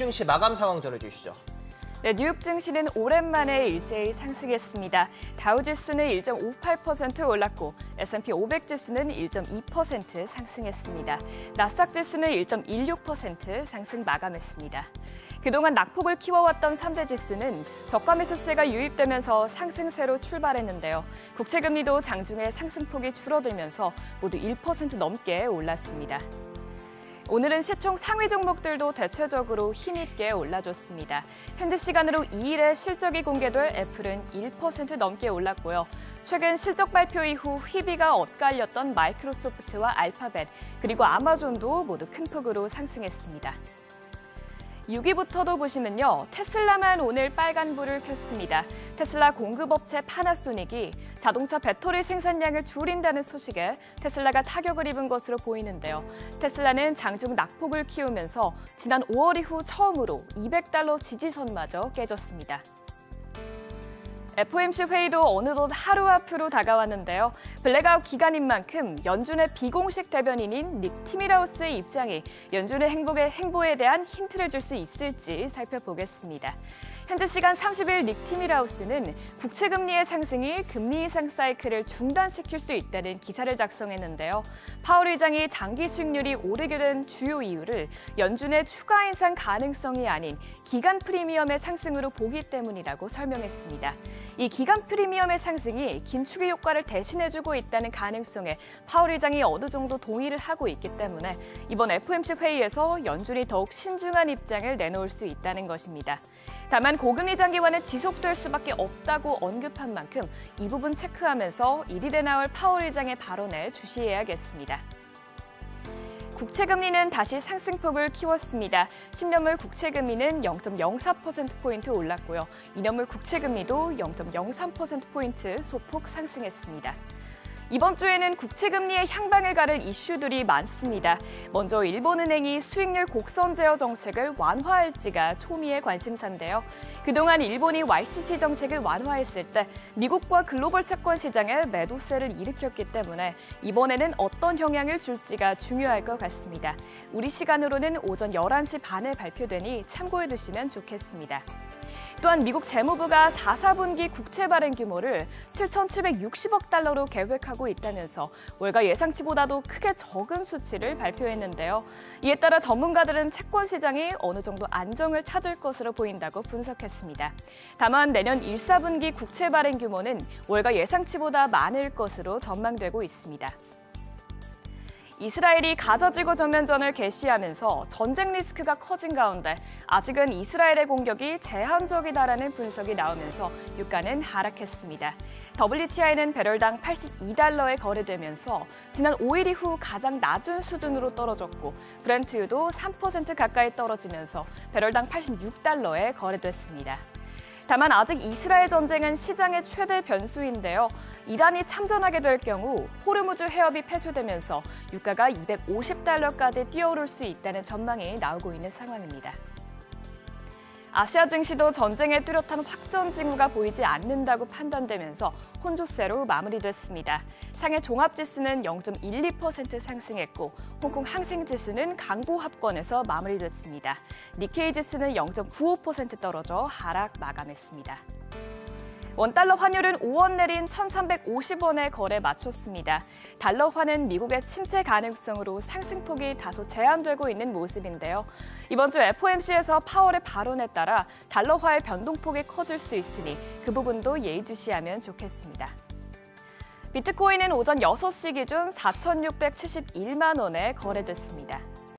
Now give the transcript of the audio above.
증시 마감 상황 전해주시죠. 네, 뉴욕 증시는 오랜만에 일제히 상승했습니다. 다우지수는 1.58% 올랐고 S&P 500 지수는 1.2% 상승했습니다. 나스닥 지수는 1.16% 상승 마감했습니다. 그동안 낙폭을 키워왔던 3대 지수는 저가 매수세가 유입되면서 상승세로 출발했는데요. 국채금리도 장중에 상승폭이 줄어들면서 모두 1% 넘게 올랐습니다. 오늘은 시총 상위 종목들도 대체적으로 힘있게 올라줬습니다. 현지 시간으로 2일에 실적이 공개될 애플은 1% 넘게 올랐고요. 최근 실적 발표 이후 희비가 엇갈렸던 마이크로소프트와 알파벳, 그리고 아마존도 모두 큰 폭으로 상승했습니다. 6위부터도 보시면요. 테슬라만 오늘 빨간불을 켰습니다. 테슬라 공급업체 파나소닉이 자동차 배터리 생산량을 줄인다는 소식에 테슬라가 타격을 입은 것으로 보이는데요. 테슬라는 장중 낙폭을 키우면서 지난 5월 이후 처음으로 $200 지지선마저 깨졌습니다. FOMC 회의도 어느덧 하루 앞으로 다가왔는데요. 블랙아웃 기간인 만큼 연준의 비공식 대변인인 닉 티밀하우스의 입장이 연준의 행보에 대한 힌트를 줄 수 있을지 살펴보겠습니다. 현지 시간 30일 닉 티밀하우스는 국채금리의 상승이 금리 인상 사이클을 중단시킬 수 있다는 기사를 작성했는데요. 파월 의장이 장기 수익률이 오르게 된 주요 이유를 연준의 추가 인상 가능성이 아닌 기간 프리미엄의 상승으로 보기 때문이라고 설명했습니다. 이 기간 프리미엄의 상승이 긴축의 효과를 대신해주고 있다는 가능성에 파월 의장이 어느 정도 동의를 하고 있기 때문에 이번 FOMC 회의에서 연준이 더욱 신중한 입장을 내놓을 수 있다는 것입니다. 다만 고금리 장기화는 지속될 수밖에 없다고 언급한 만큼 이 부분 체크하면서 1일에 나올 파월 의장의 발언에 주시해야겠습니다. 국채금리는 다시 상승폭을 키웠습니다. 10년물 국채금리는 0.04%포인트 올랐고요. 2년물 국채금리도 0.03%포인트 소폭 상승했습니다. 이번 주에는 국채금리의 향방을 가를 이슈들이 많습니다. 먼저 일본은행이 수익률 곡선 제어 정책을 완화할지가 초미의 관심사인데요. 그동안 일본이 YCC 정책을 완화했을 때 미국과 글로벌 채권 시장에 매도세를 일으켰기 때문에 이번에는 어떤 영향을 줄지가 중요할 것 같습니다. 우리 시간으로는 오전 11시 반에 발표되니 참고해 두시면 좋겠습니다. 또한 미국 재무부가 4분기 국채 발행 규모를 7,760억 달러로 계획하고 있다면서 월가 예상치보다도 크게 적은 수치를 발표했는데요. 이에 따라 전문가들은 채권 시장이 어느 정도 안정을 찾을 것으로 보인다고 분석했습니다. 다만 내년 1/4분기 국채 발행 규모는 월가 예상치보다 많을 것으로 전망되고 있습니다. 이스라엘이 가자 지구 전면전을 개시하면서 전쟁 리스크가 커진 가운데 아직은 이스라엘의 공격이 제한적이다라는 분석이 나오면서 유가는 하락했습니다. WTI는 배럴당 $82에 거래되면서 지난 5일 이후 가장 낮은 수준으로 떨어졌고 브렌트유도 3% 가까이 떨어지면서 배럴당 $86에 거래됐습니다. 다만 아직 이스라엘 전쟁은 시장의 최대 변수인데요. 이란이 참전하게 될 경우 호르무즈 해협이 폐쇄되면서 유가가 $250까지 뛰어오를 수 있다는 전망이 나오고 있는 상황입니다. 아시아 증시도 전쟁의 뚜렷한 확전 징후가 보이지 않는다고 판단되면서 혼조세로 마무리됐습니다. 상해 종합지수는 0.12% 상승했고 홍콩 항생지수는 강보합권에서 마무리됐습니다. 니케이 지수는 0.95% 떨어져 하락 마감했습니다. 원달러 환율은 5원 내린 1,350원에 거래 마쳤습니다. 달러화는 미국의 침체 가능성으로 상승폭이 다소 제한되고 있는 모습인데요. 이번 주 FOMC에서 파월의 발언에 따라 달러화의 변동폭이 커질 수 있으니 그 부분도 예의주시하면 좋겠습니다. 비트코인은 오전 6시 기준 4,671만 원에 거래됐습니다.